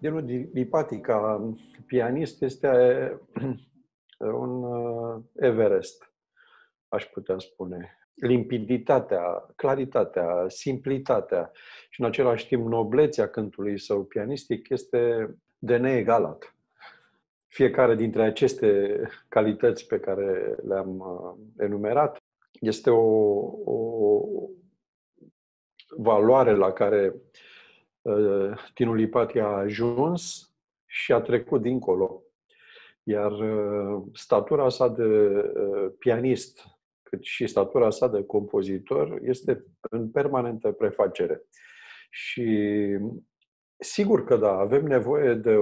Dinu Lipati, ca pianist, este un Everest, aș putea spune. Limpiditatea, claritatea, simplitatea și în același timp noblețea cântului său pianistic este de neegalat. Fiecare dintre aceste calități pe care le-am enumerat este o valoare la care Dinu Lipati a ajuns și a trecut dincolo. Iar statura sa de pianist, cât și statura sa de compozitor, este în permanentă prefacere. Și sigur că da, avem nevoie de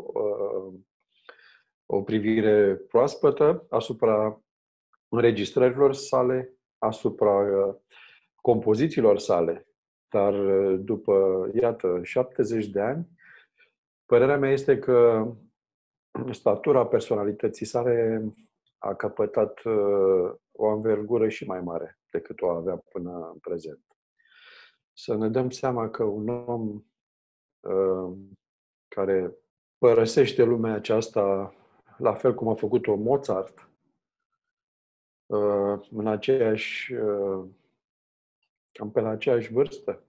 o privire proaspătă asupra înregistrărilor sale, asupra compozițiilor sale. Dar după, iată, 70 de ani, părerea mea este că statura personalității sale a căpătat o anvergură și mai mare decât o avea până în prezent. Să ne dăm seama că un om care părăsește lumea aceasta, la fel cum a făcut-o Mozart, în aceeași, cam pe la aceeași vârstă,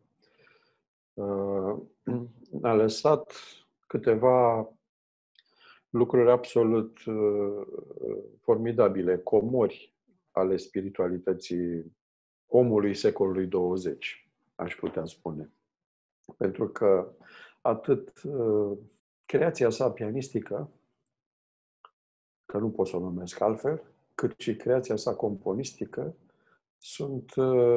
a lăsat câteva lucruri absolut formidabile, comori ale spiritualității omului secolului 20, aș putea spune. Pentru că atât creația sa pianistică, că nu pot să o numesc altfel, cât și creația sa componistică sunt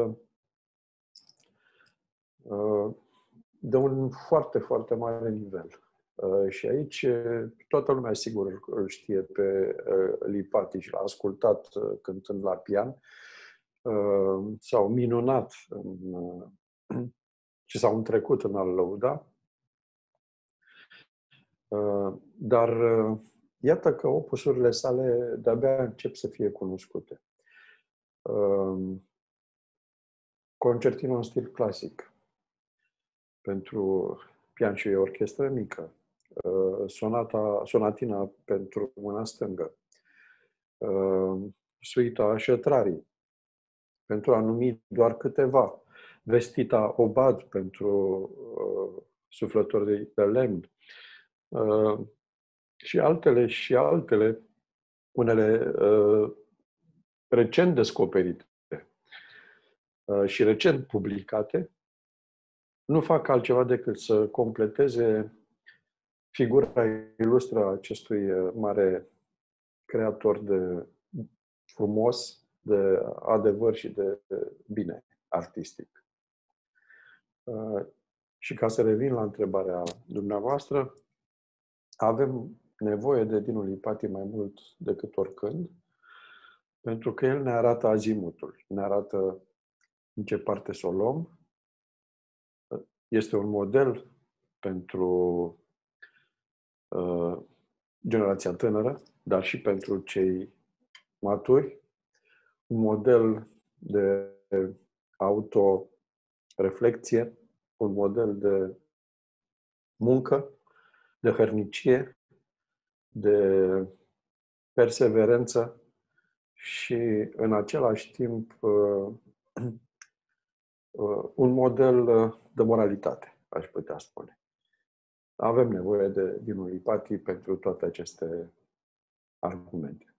de un foarte, foarte mare nivel. Și aici toată lumea, sigur, îl știe pe Lipati și l-a ascultat cântând la pian. S-au minunat și s-au întrecut în a-l lăuda. Dar iată că opusurile sale de-abia încep să fie cunoscute. Concertino în stil clasic pentru pian și orchestră mică, sonatina pentru mâna stângă, suita Șătrarii, pentru a numi doar câteva, Vestita Obad pentru suflători de lemn, și altele, unele recent descoperite și recent publicate, nu fac altceva decât să completeze figura ilustră a acestui mare creator de frumos, de adevăr și de bine artistic. Și ca să revin la întrebarea dumneavoastră, avem nevoie de Dinu Lipati mai mult decât oricând, pentru că el ne arată azimutul, ne arată în ce parte să o luăm. Este un model pentru generația tânără, dar și pentru cei maturi, un model de autoreflecție, un model de muncă, de hărnicie, de perseverență și, în același timp, un model de moralitate, aș putea spune. Avem nevoie de Dinu Lipati pentru toate aceste argumente.